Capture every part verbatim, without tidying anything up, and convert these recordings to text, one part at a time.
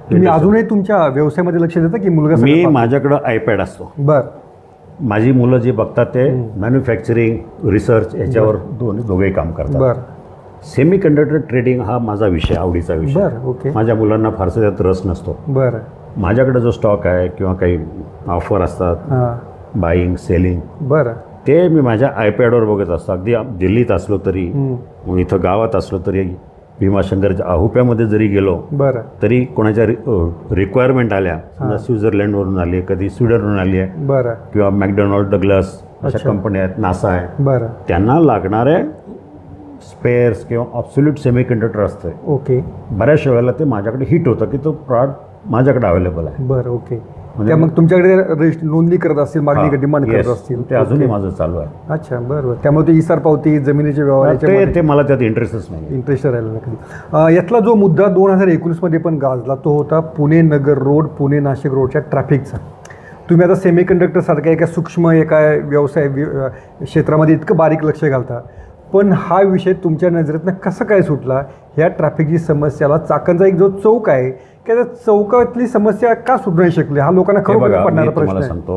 तुम्ही अजूनही तुमच्या व्यवसायामध्ये लक्ष देता की मुलगा? मी माझ्याकडं आयपॅड असतो. बरं. माझी मुलं जी बघतात ते मॅन्युफॅक्चरिंग रिसर्च याच्यावर दोन दोघेही काम करतात. बरं. सेमी कंडक्टर ट्रेडिंग हा माझा विषय, आवडीचा विषय. बरं. ओके. माझ्या मुलांना फारसा त्यात रस नसतो. बरं. माझ्याकडे जो स्टॉक आहे किंवा काही ऑफर असतात बाईंग सेलिंग, बरं, ते मी माझ्या आयपॅडवर बघत असतो. अगदी दिल्लीत असलो तरी, इथं गावात असलो तरी, भीमाशंकरच्या आहुप्यामध्ये जरी गेलो बरं तरी कोणाच्या रिक्वायरमेंट आल्या, समजा स्वित्झर्लंडवरून आली आहे, कधी स्वीडनवरून आली आहे, बरं, किंवा मॅकडोनाल्ड डग्लस अशा कंपन्या आहेत, नासा आहे, बरं, त्यांना लागणारे स्पेअर्स किंवा ऑब्सोल्यूट सेमी कंडक्टर असतं. ओके. बऱ्याचशा वेळेला ते माझ्याकडे हिट होतं की तो प्रॉडक्ट माझ्याकडे अवेलेबल आहे. बरं. ओके. त्या मग तुमच्याकडे रजिस्टर नोंदणी करत असतील, मागणी डिमांड करत असतील. ते अजूनही माझं चालू आहे. अच्छा. बरं बरं. त्यामुळे ते इसार पावती, जमिनीचे व्यवहार, ते मला त्यात इंटरेस्टच नाही. इंटरेस्ट राहिला नाही. यातला जो मुद्दा दोन हजार एकोणीसमध्ये पण गाजला तो होता पुणे नगर रोड, पुणे नाशिक रोडच्या ट्रॅफिकचा. तुम्ही आता सेमी कंडक्टरसारख्या एका सूक्ष्म एका व्यवसाय क्षेत्रामध्ये इतकं बारीक लक्ष घालता, पण हा विषय तुमच्या नजरेतनं कसा काय सुटला? ह्या ट्रॅफिकची समस्याला चाकणचा एक जो चौक आहे की त्या चौकातली समस्या का सुटू नाही शकली? हा लोकांना खरोखर पडणारा प्रश्न आहे. सांगतो,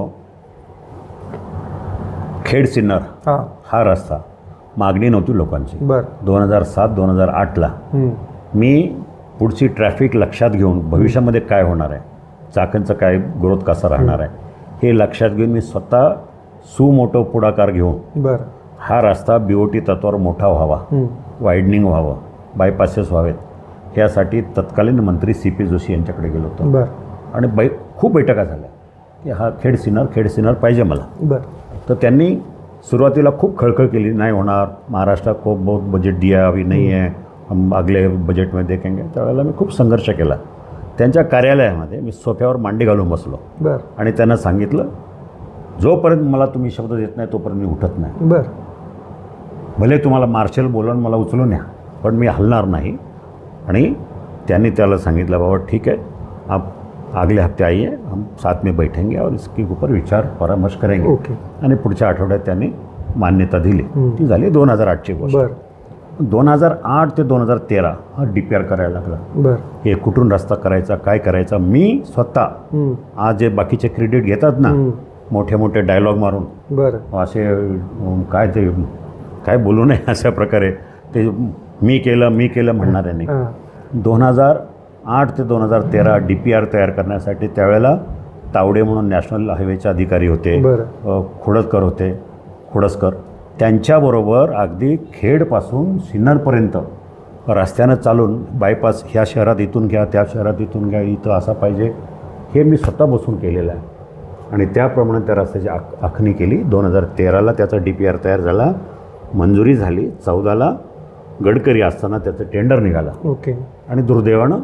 खेड सिन्नर हां हा रस्ता मागणी नव्हती लोकांची. बरं. दोन हजार सात दोन हजार आठला मी पुढची ट्रॅफिक लक्षात घेऊन भविष्यामध्ये काय होणार आहे, चाकणचं काय ग्रोथ कसा राहणार आहे हे लक्षात घेऊन मी स्वतः सुमोठो पुढाकार घेऊन बरं हा रस्ता बी ओ टी तत्वावर मोठा व्हावा, वायडनिंग व्हावं, बायपासेस व्हावेत, ह्यासाठी तत्कालीन मंत्री सी पी जोशी यांच्याकडे गेलो होतो. बरं. आणि बै खूप बैठका झाल्या की हा खेड सिन्नर खेड सिन्नर पाहिजे मला. बरं. तर त्यांनी सुरुवातीला खूप खळखळ केली, नाही होणार, महाराष्ट्र को बहुत बजेट दिया अभी नहीं है, हम अगले बजेट में देखेंगे. त्यावेळेला मी खूप संघर्ष केला. त्यांच्या कार्यालयामध्ये मी सोफ्यावर मांडी घालून बसलो. बरं. आणि त्यांना सांगितलं, जोपर्यंत मला तुम्ही शब्द देत नाही तोपर्यंत मी उठत नाही. बरं. भले तुम्हाला मार्शल बोलून मला उचलून या, पण मी हलणार नाही. आणि त्यांनी त्याला सांगितलं, बाबा ठीक है, आप अगले हफ्ते आइए, हम साथ में बैठेंगे और इसके ऊपर विचार परामर्श करेंगे. ओके. आणि पुढच्या आठवड्यात त्यांनी मान्यता दिली. ती झाली दोन हजार आठची गोष्ट. बरं. दोन हजार आठ ते दोन हजार तेरा हा डी पी आर करायला लागला. बरं. हे कुठून रस्ता करायचा, काय करायचा, मी स्वतः आज जे बाकीचे क्रेडिट घेतात ना मोठे मोठे डायलॉग मारून, बरं, असे काय ते काय बोलू नये अशा प्रकारे ते मी केलं मी केलं म्हणणाऱ्यांनी दोन हजार आठ ते दोन हजार तेरा डी पी आर तयार करण्यासाठी त्यावेळेला तावडे म्हणून नॅशनल हायवेचे अधिकारी होते, खोडसकर होते, खोडसकर त्यांच्याबरोबर अगदी खेडपासून सिन्नरपर्यंत रस्त्यानं चालून बायपास ह्या शहरात इथून घ्या, त्या शहरात इथून घ्या, इथं असा पाहिजे, हे मी स्वतः बसून केलेलं आहे. आणि त्याप्रमाणे त्या रस्त्याची आख आखणी केली. दोन हजार तेराला त्याचा डी पी आर तयार झाला, मंजुरी झाली. चौदाला गडकरी असताना त्याचं टेंडर निघालं. ओके. आणि दुर्दैवानं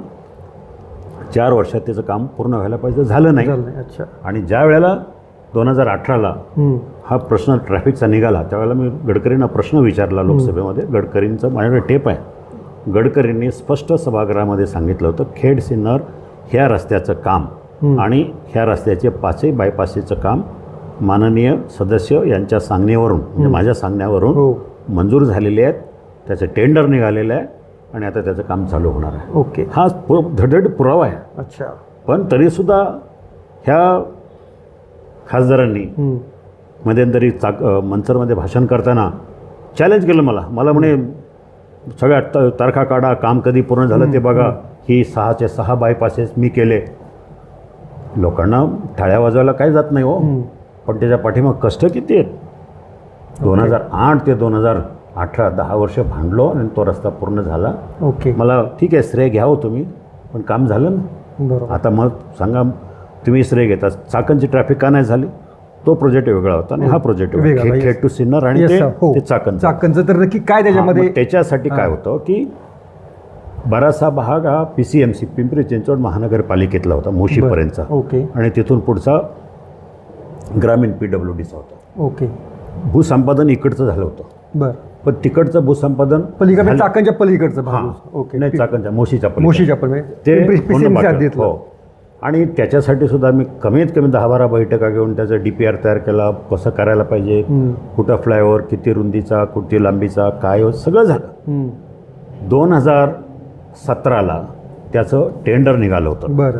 चार वर्षात त्याचं काम पूर्ण व्हायला पाहिजे, झालं नाही. अच्छा. आणि ज्या वेळेला दोन हजार अठराला हा प्रश्न ट्रॅफिकचा निघाला त्यावेळेला मी गडकरींना प्रश्न विचारला लोकसभेमध्ये. गडकरींचं माझ्याकडे टेप आहे. गडकरींनी स्पष्ट सभागृहामध्ये सांगितलं होतं, खेड सिन्नर ह्या रस्त्याचं काम आणि ह्या रस्त्याचे पाचही बायपासीचं काम माननीय सदस्य यांच्या सांगण्यावरून, म्हणजे माझ्या सांगण्यावरून मंजूर झालेले आहेत, त्याचं टेंडर निघालेलं आहे आणि आता त्याचं काम चालू होणार आहे. ओके. हा धडधड पुरावा आहे. अच्छा. पण तरीसुद्धा ह्या खासदारांनी मध्यंतरी चाक मंचरमध्ये भाषण करताना चॅलेंज केलं मला. मला म्हणे सगळ्या त तारखा काढा, काम कधी पूर्ण झालं ते बघा, ही सहाचे सहा बायपासेस मी केले. लोकांना टाळ्या वाजवायला काय जात नाही हो, पण त्याच्या पाठीमाग कष्ट किती आहेत. दोन हजार आठ ते दोन हजार अठरा दहा वर्ष भांडलो आणि तो रस्ता पूर्ण झाला. ओके. मला ठीक आहे, श्रेय घ्यावं तुम्ही, पण काम झालं ना. बरोबर. आता मग सांगा, तुम्ही श्रेय घेता, चाकणची ट्रॅफिक का नाही झाली? तो प्रोजेक्ट वेगळा होता आणि हा प्रोजेक्ट वेगळा, खेड टू सिन्नर आणि ते चाकण. चाकणचं तर नक्की काय त्याच्यामध्ये? त्याच्यासाठी काय होतं की बराचसा भाग हा P C M C Pimpri Chinchwad महानगरपालिकेतला होता, मोशीपर्यंतचा. ओके. आणि तिथून पुढचा ग्रामीण पी डब्ल्यू डीचा होता. ओके. भूसंपादन इकडचं झालं होतं. बरं. पण तिकडचं भूसंपादन पलीकडे चाकणच्या पलीकडचं भाग. ओके. नाही, चाकणच्या मोशीच्या मोशीच्या ते हो. आणि त्याच्यासाठी सुद्धा मी कमीत कमी दहा बारा बैठका घेऊन त्याचं डी पी आर तयार केला, कसं करायला पाहिजे, कुठं फ्लायओव्हर, किती रुंदीचा, किती लांबीचा, काय सगळं झालं. दोन हजार सतराला त्याचं टेंडर निघालं होतं. बरं.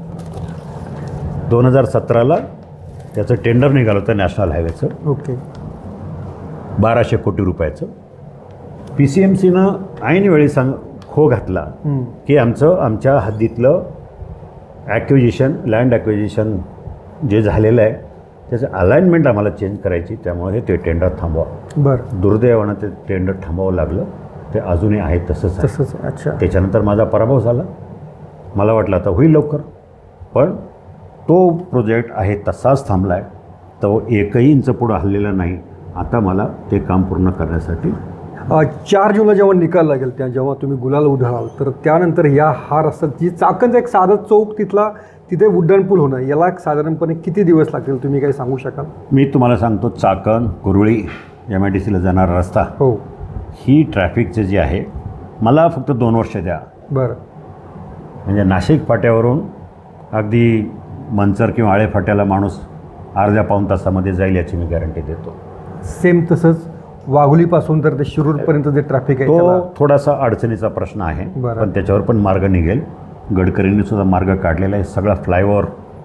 दोन हजार सतराला त्याचं टेंडर निघालं होतं नॅशनल हायवेचं. ओके. बाराशे कोटी रुपयाचं. पी सी एम सीनं ऐनवेळी सांग खो घातला हं. की आमचं आमच्या हद्दीतलं ॲक्विजिशन लँड ॲक्विजिशन जे झालेलं आहे त्याचं अलाइनमेंट आम्हाला चेंज करायची, त्यामुळे ते टेंडर थांबवा. बरं. दुर्दैवानं ते टेंडर थांबवावं लागलं. ते अजूनही आहे तसंच आहे. तसंच आहे. अच्छा. त्याच्यानंतर माझा पराभव झाला. मला वाटलं आता होईल लवकर, पण तो प्रोजेक्ट आहे तसाच थांबला आहे. तो एकही इंच पुढं हललेला नाही. आता मला ते काम पूर्ण करण्यासाठी अ, चार जूनला जेव्हा निकाल लागेल त्या जेव्हा तुम्ही गुलाल उधळाल तर त्यानंतर या हा रस्ता जी चाकणचा एक साधा चौक तिथला तिथे उड्डाण पूल होणं याला साधारणपणे किती दिवस लागतील तुम्ही काही सांगू शकाल? मी तुम्हाला सांगतो, Chakan Kuruli M I D सीला जाणारा रस्ता हो. ही ट्रॅफिकचे जी आहे मला फक्त दोन वर्ष द्या. बरं. म्हणजे नाशिक फाट्यावरून अगदी मंचर किंवा आळे फाट्याला माणूस अर्ध्या पाऊण तासामध्ये जाईल याची मी गॅरंटी देतो. सेम तसंच वाघोलीपासून तर ते शिरूरपर्यंत जे ट्रॅफिक आहे तो त्याला थोडासा अडचणीचा प्रश्न आहे, बरं. पण त्याच्यावर पण मार्ग निघेल. गडकरींनी सुद्धा मार्ग काढलेला आहे. सगळा flyover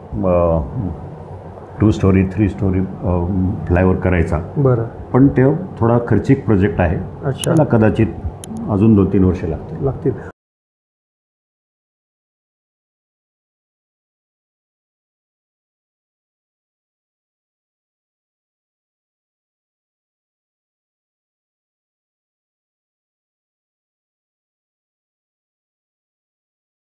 two storey three storey flyover करायचा. बरं. पण ते थोडा खर्चिक प्रोजेक्ट आहे. अच्छा. त्याला कदाचित अजून दोन तीन वर्षे लागतील लागतील